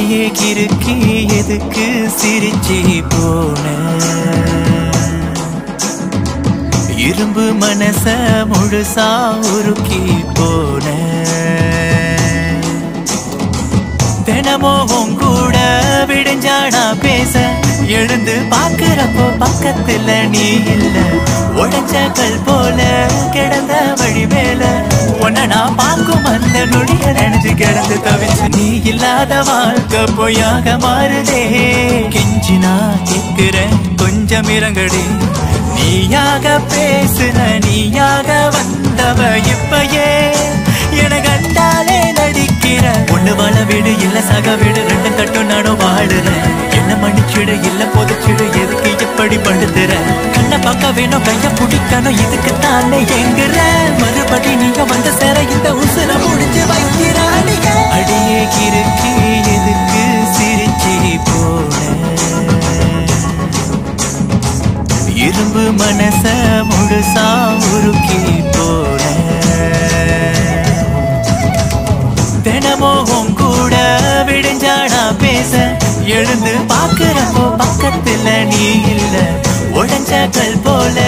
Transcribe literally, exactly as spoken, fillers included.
அடியே கிறுக்கி எதுக்கு சிரிச்சி போன இரும்பு மனச முழுசா உருக்கி போன தினமும் கூட விடுஞ்சானா பேச எழுந்து பாக்குறப்போ பக்கத்துல நீ இல்ல உடைச்ச கல் போல கிடந்த வழி மேல உன்ன நான் பார்க்கும் அந்த நொடிய நினைச்சு கிடந்து தவிச்சு நீ இல்லாத வாழ்க்கை பொய்யாக மாறுதே கெஞ்சி நான் கேட்கிறேன் கொஞ்சம் இறங்கடி நீயாக பேசுன நீயாக வந்தவ இப்பயே என கண்டாலே நடிக்கிற ஒண்ணு வாழ வீடு இல்ல சக வீடு ரெண்டு கட்டும் நானும் வாழுறேன் என்ன மன்னிச்சிடு இல்ல பொதுச்சிடு எதுக்கு எப்படி படுத்துற கண்ணை பார்க்க வேணும் கைய பிடிக்கணும் இதுக்கு தானே எங்குற மறுபடி நீங்க வந்த சேர இந்த உசுர முடிஞ்சு வைக்கிறாடிய அடியே கிறுக்கி எதுக்கு சிரிச்சி போன இரும்பு மனச முழுசா உருக்கி போன தினமும் கூட விடுஞ்சானா பேச எழுந்து பாக்குறப்போ பக்கத்துல நீ இல்ல உடைஞ்ச கல் போல